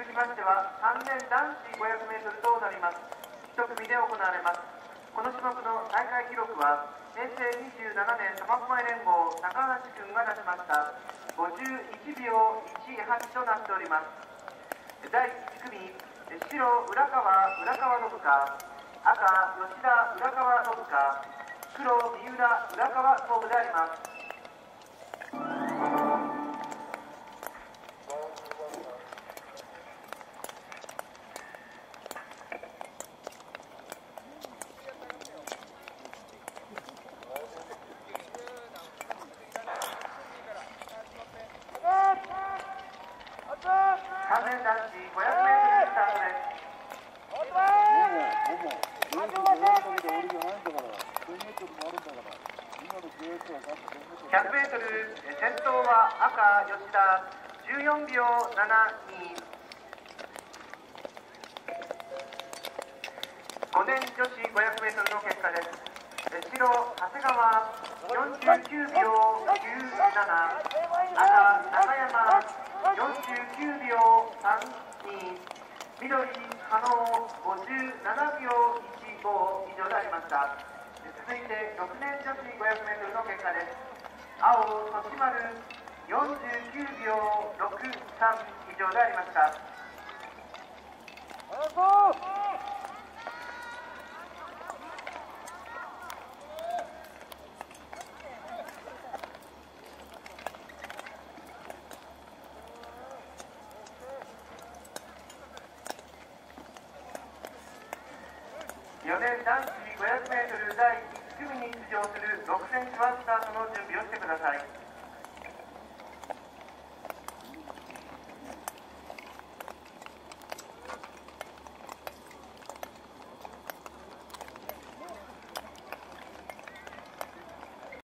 きましては3年男子 500m となります。1組で行われます。この種目の大会記録は平成27年苫小牧連合高橋君が出しました51秒18となっております。第1組、白浦川信香、赤吉田浦川信香、黒三浦浦川東部であります。3年男子 500m スタートです。100m 先頭は赤吉田14秒72。5年女子 500m の結果です。白長谷川49秒97、赤中山49秒32、緑加納57秒15以上でありました。続いて6年女子 500m の結果です。青年丸49秒63以上でありました。4年男子 500m 第1組に出場する6選手はスタートの準備をしてください。